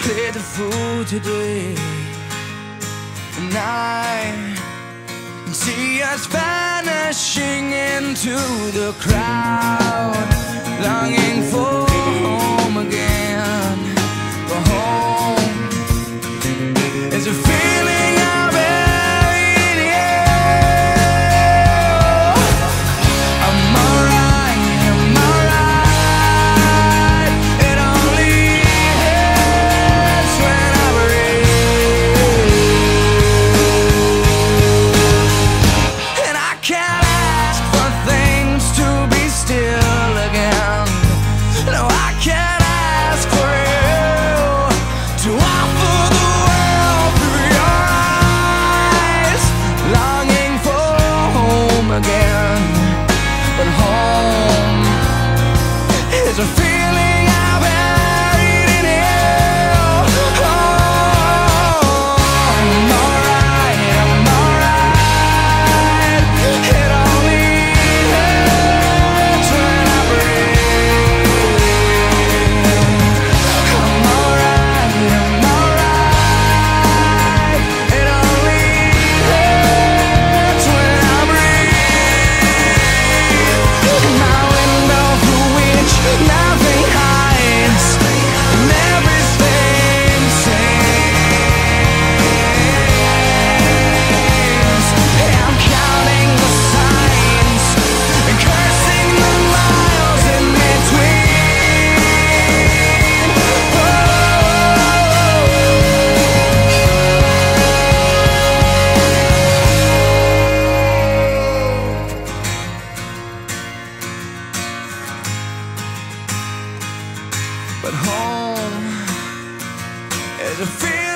cleared the food today, and I can see us vanishing into the crowd, longing for home again. But home is a feeling I buried in you. I'm alright, I'm alright. It only hurts when I breathe, and I can't ask for things to be still again. No, I can't ask for you to offer the world through your eyes, longing for home again. But home is a feeling I buried in you. Oh, I'm alright, I'm alright. It only hurts when I breathe. I'm alright, I'm alright. It only hurts when I breathe. My window through which nothing hides, and everything sings. I'm counting the signs and cursing the miles in between. But home is a feeling